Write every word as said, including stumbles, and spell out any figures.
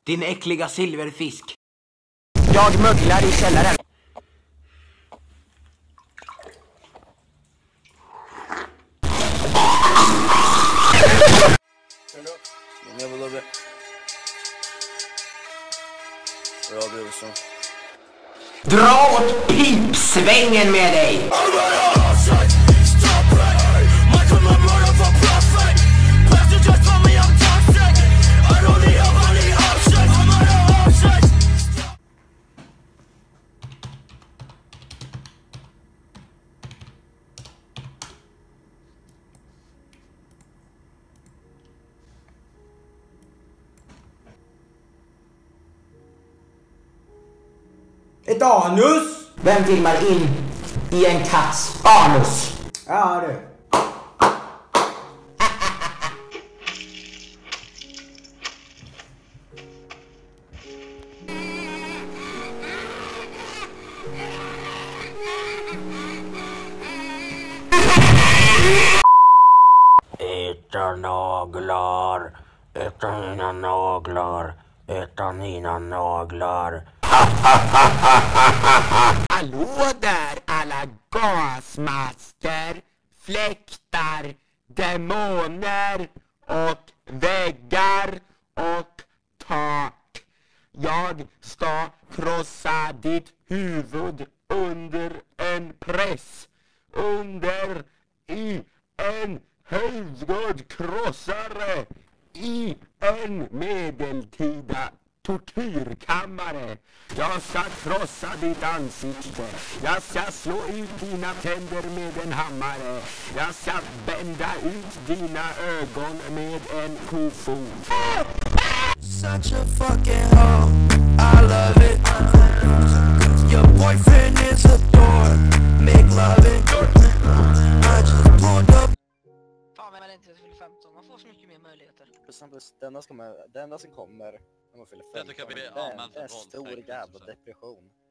Din äckliga silverfisk. Jag möglar i källaren. Let me have a little bit. We're all good, so. Dra åt pipsvängen med dig! Ett anus? Vem filmar in i en katts anus? Ja, du. Äta naglar, äta mina naglar, äta mina naglar. Hallå där alla gasmasker, fläktar, demoner och väggar och tak. Jag ska krossa ditt huvud under en press, under i en höjdgårdkrossare, i en medeltida tortyrkammare. Jag ska krossa ditt ansikte. Jag ska slå ut dina tänder med en hammare. Jag ska bända ut dina ögon med en kofot. Such a fucking hoe, I love it. Your boyfriend is a dork, make love it. I just pulled up. Fan, vem är det inte fyller femton? Man får så mycket mer möjligheter. Det enda som kommer, det enda som kommer när man fyller Jag tycker femton, vi blir det är anmäld för en stor våldtäkt, jävla så. depression.